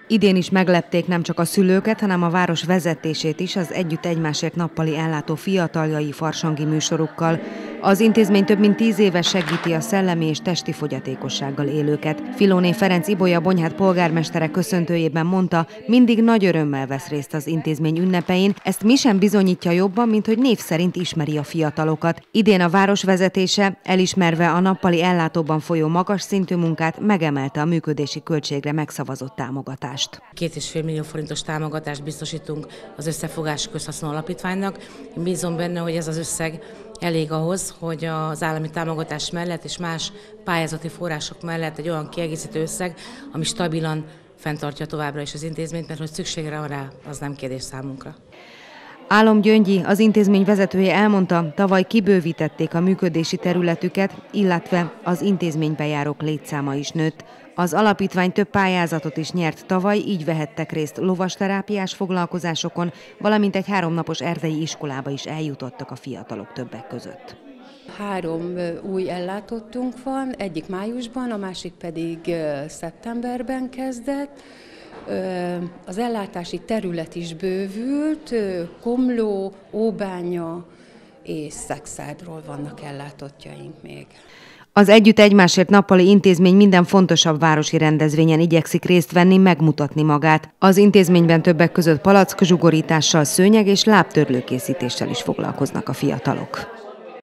Idén is meglepték nem csak a szülőket, hanem a város vezetését is az Együtt egymásért nappali ellátó fiataljai farsangi műsorukkal. Az intézmény több mint 10 éve segíti a szellemi és testi fogyatékossággal élőket. Filóné Ferenc Ibolya Bonyhád polgármestere köszöntőjében mondta, mindig nagy örömmel vesz részt az intézmény ünnepein, ezt mi sem bizonyítja jobban, mint hogy név szerint ismeri a fiatalokat. Idén a város vezetése, elismerve a nappali ellátóban folyó magas szintű munkát, megemelte a működési költségre megszavazott támogatást. 2,5 millió forintos támogatást biztosítunk az Összefogás Közhasznú Alapítványnak. Én bízom benne, hogy ez az összeg elég ahhoz, hogy az állami támogatás mellett és más pályázati források mellett egy olyan kiegészítő összeg, ami stabilan fenntartja továbbra is az intézményt, mert hogy szükségre van rá, az nem kérdés számunkra. Álom Gyöngyi, az intézmény vezetője elmondta, tavaly kibővítették a működési területüket, illetve az intézménybe járók létszáma is nőtt. Az alapítvány több pályázatot is nyert tavaly, így vehettek részt lovasterápiás foglalkozásokon, valamint egy 3 napos erdei iskolába is eljutottak a fiatalok többek között. 3 új ellátottunk van, egyik májusban, a másik pedig szeptemberben kezdett. Az ellátási terület is bővült, Komló, Óbánya és Szekszádról vannak ellátottjaink még. Az Együtt egymásért nappali intézmény minden fontosabb városi rendezvényen igyekszik részt venni, megmutatni magát. Az intézményben többek között palack zsugorítással, szőnyeg és lábtörlőkészítéssel is foglalkoznak a fiatalok.